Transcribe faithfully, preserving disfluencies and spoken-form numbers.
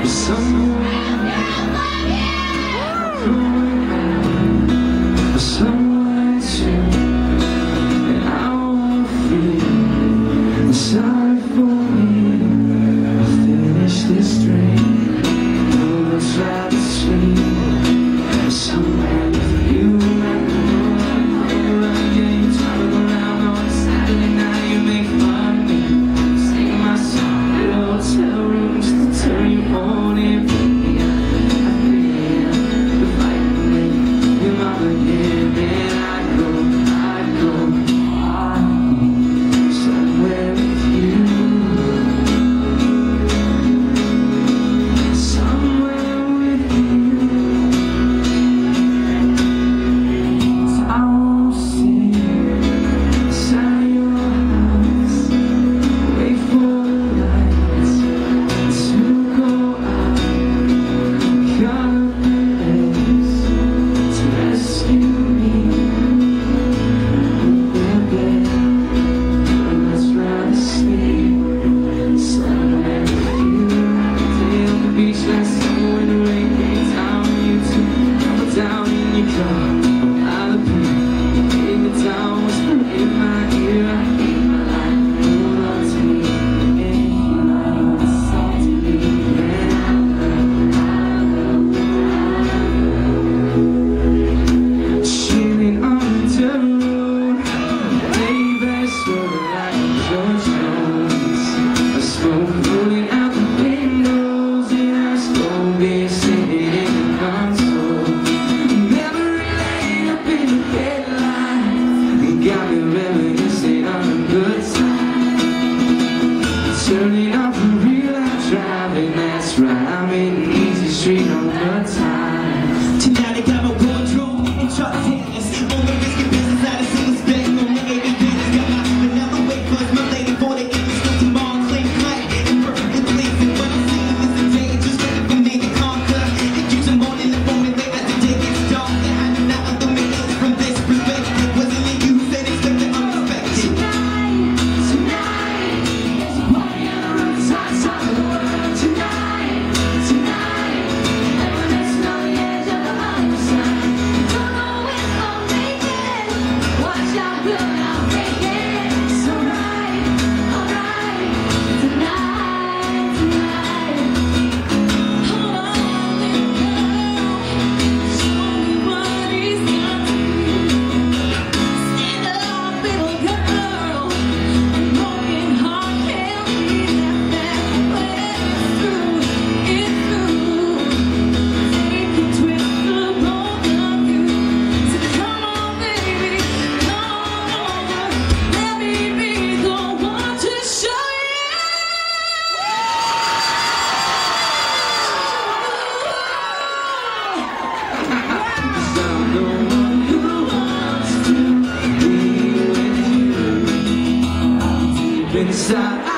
Sorry for me, I'll finish this drink. Oh, let's ride the street somewhere with you and the world. Yeah, you travel around on a Saturday night. You make fun of me, sing my song at hotel rooms to turn you on every year. I feel the fight with me, your mama again, and I go, I go, I somewhere. Turning off the real I'm driving, that's right, I'm in the easy street on the time. Tonight I got my wardrobe and truck tennis. On the risky business, I done seen this bag on my baby business. Got my vanilla wafers, my lady for the English school tomorrow. Clean cut and perfectly pleasing. What I'm seeing is a day just ready for me to conquer. It keeps them on in the morning, late as the day gets darker. I do not illuminate from this perspective. Wasn't it you who said expect the unexpected? Inside